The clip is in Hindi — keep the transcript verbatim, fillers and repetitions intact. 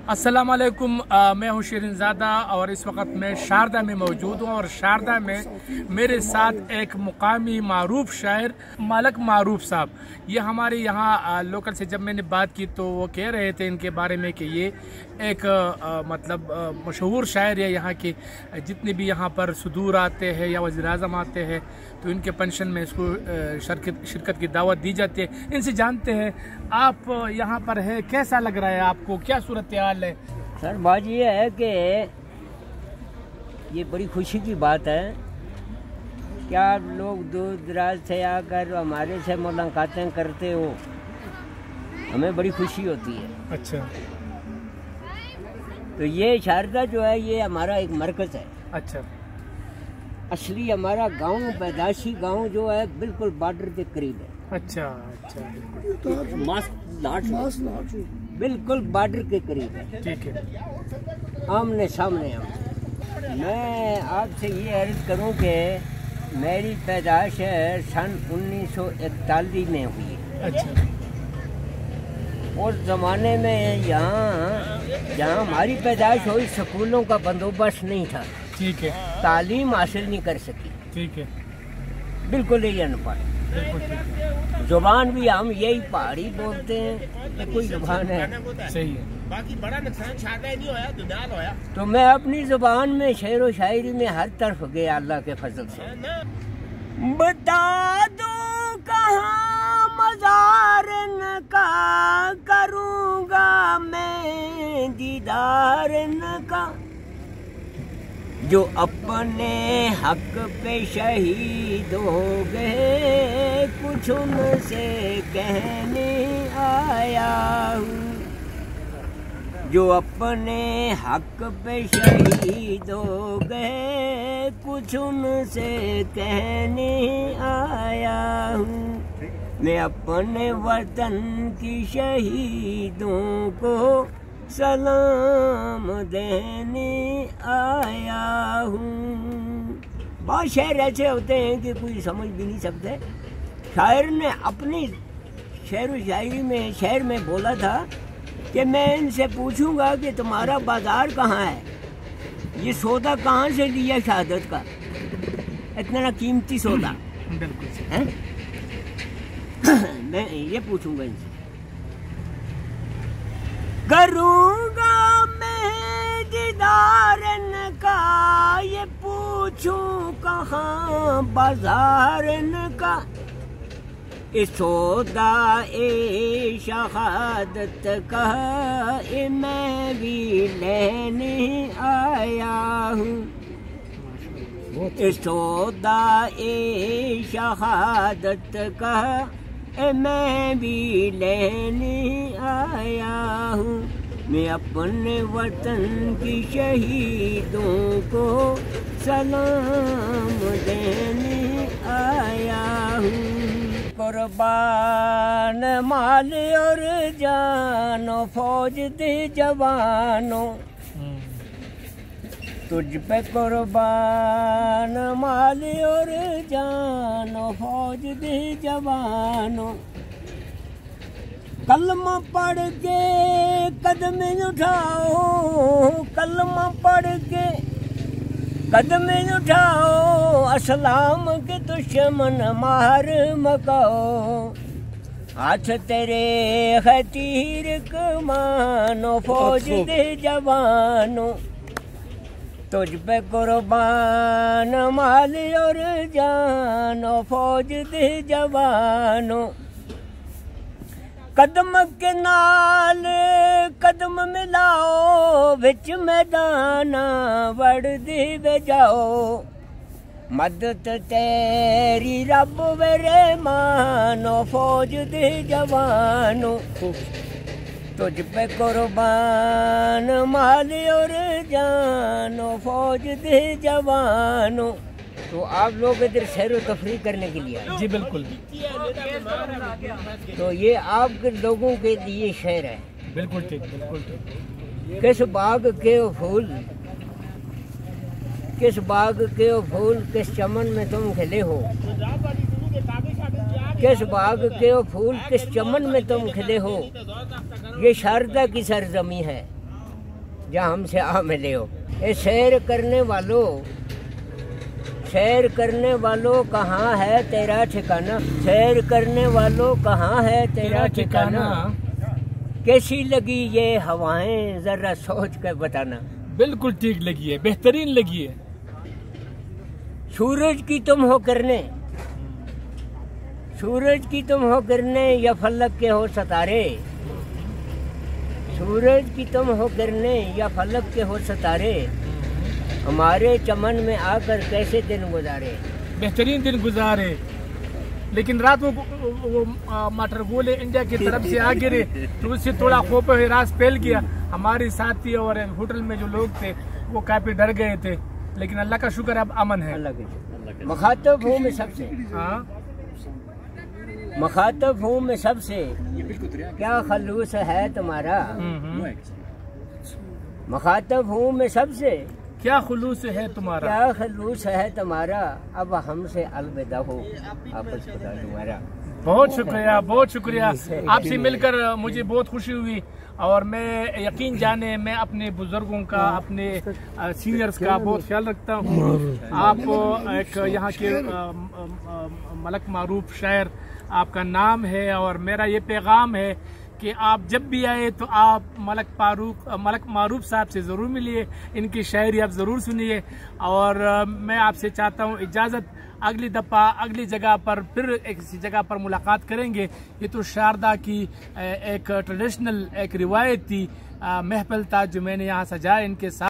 अस्सलाम वालेकुम। मैं हूँ शिरीनज़ादा और इस वक्त मैं शारदा में मौजूद हूँ और शारदा में मेरे साथ एक मुकामी मारूफ शायर मलक मारूफ साहब, ये हमारे यहाँ लोकल से जब मैंने बात की तो वो कह रहे थे इनके बारे में कि ये एक आ, मतलब मशहूर शायर है यहाँ के। जितने भी यहाँ पर सुदूर आते हैं या वज़ीर आज़म आते हैं तो इनके फंक्शन में इसको शिरकत शिरकत की दावत दी जाती है। इनसे जानते हैं आप यहाँ पर है, कैसा लग रहा है आपको, क्या सूरत हाल है? सर बात ये है कि ये बड़ी खुशी की बात है कि आप लोग दूर दराज से आकर हमारे से मुलाकातें करते हो, हमें बड़ी खुशी होती है। अच्छा, तो ये शारदा जो है ये हमारा एक मरकज़ है। अच्छा, असली हमारा गांव, पैदाशी गांव जो है बिल्कुल बॉर्डर के करीब है। अच्छा अच्छा, बिल्कुल बॉर्डर के करीब है, ठीक है, आमने सामने हम। मैं आपसे ये अर्ज करूं कि मेरी पैदाश है सन उन्नीस सौ इकतालीस में हुई है। अच्छा, उस ज़माने में यहाँ जहाँ हमारी पैदाइश हुई स्कूलों का बंदोबस्त नहीं था, ठीक है, तालीम हासिल नहीं कर सकी, ठीक है, बिल्कुल ही अनपढ़। बिल्कुल ठीक है, जुबान भी हम यही पहाड़ी बोलते हैं कि कोई जुबान है, सही है। बाकी बड़ा नुकसान शायद नहीं होया, दुनिया होया। तो मैं अपनी जुबान में शेर व शायरी में हर तरफ गया अल्लाह के फजल से। बता दो कहाँ मज़ार न का करूँगा मैं दीदार न का, जो अपने हक पे शहीद हो गए कुछ उनसे कहने आया हूँ, जो अपने हक पे शहीद हो गए कुछ उनसे कहने आया हूँ। मैं अपने वतन की शहीदों को सलाम देने आया हूँ। बहुत शायर ऐसे होते हैं कि कोई समझ भी नहीं सकते। शायर ने अपनी शेर व शायरी में शेर में बोला था कि मैं इनसे पूछूंगा कि तुम्हारा बाजार कहाँ है, ये सौदा कहाँ से लिया शहादत का, इतना कीमती सौदा है। मैं ये पूछूंगा इनसे, करूंगा मैं दीदार न का, ये पूछूं कहाँ बाजार न का, इस सौदा ए शहादत का ए मैं भी लेने आया हूँ, इस सौदा ए शहादत का ए मैं भी लेने आया हूँ। मैं अपने वतन की शहीदों को सलाम देने आया हूँ। कुर्बान माल और जानो फौज दे जवानों, तुझ पे कुर्बान माल और जानो फौज दे जवानों, कलमा पढ़ के कदम उठाओ, कलमा पढ़ के कदम उठाओ, असलाम के दुश्मन मार मकाओ, हाथ तेरे खतीर कमानो फौज दे जवानों, तुझ पे कुर्बान माल और जानो फौज दे जवानों, कदम के नाल कदम मिलाओ, विच मैदाना वड़ दे बजाओ, मदद तेरी रब वेरे मानो फौज दे जवानों, तुझ पे कुर्बान माल और जानो फौज दे जवानों। तो आप लोग इधर सैर व तफरीह करने के लिए आए? जी बिल्कुल। तो ये आपके लोगों के लिए शेर है। बिल्कुल ठीक, बिल्कुल ठीक। किस बाग के फूल, किस बाग के फूल किस चमन में तुम खिले हो, किस बाग के फूल किस चमन में तुम खिले हो, ये शारदा की सरजमी है, जहाँ हमसे आ मिले हो। ए सैर करने वालों, सैर करने वालों कहाँ है तेरा ठिकाना, सैर करने वालों कहाँ है तेरा ठिकाना, कैसी लगी ये हवाएं जरा सोच कर बताना। बिल्कुल ठीक लगी है, बेहतरीन लगी है। सूरज की तुम हो करने, सूरज की तुम हो करने या फलक के हो सितारे, सूरज की तुम हो करने या फलक के हो सितारे, हमारे चमन में आकर कैसे दिन गुजारे। बेहतरीन दिन गुजारे, लेकिन रात को वो मटर गोले इंडिया की तरफ से आ गिरे तो उससे थोड़ा खौफ हिरास फैल गया। हमारे साथी और होटल में जो लोग थे वो काफी डर गए थे, लेकिन अल्लाह का शुक्र अब अमन है। मुखातब हूँ मैं सबसे, हाँ मुखातब हूँ मैं सबसे, क्या खलूस है तुम्हारा, मुखातब हूँ मैं सबसे, क्या खुलूस है तुम्हारा, क्या खलूस है तुम्हारा, अब हमसे अलविदा हो आपस खुदा तुम्हारा। बहुत शुक्रिया, बहुत शुक्रिया। आपसे मिलकर मुझे बहुत खुशी हुई और मैं यकीन जाने मैं अपने बुजुर्गों का, अपने सीनियर्स का बहुत ख्याल रखता हूँ। आप एक यहाँ के मलक मारूफ शायर आपका नाम है और मेरा ये पैगाम है कि आप जब भी आए तो आप मलक फारूक मलक मारूफ साहब से ज़रूर मिलिए, इनकी शायरी आप ज़रूर सुनिए। और मैं आपसे चाहता हूँ इजाज़त, अगली दफ़ा अगली जगह पर फिर एक किसी जगह पर मुलाकात करेंगे। ये तो शारदा की एक ट्रेडिशनल एक रिवायती महफिल था जो मैंने यहाँ सजाया इनके साथ।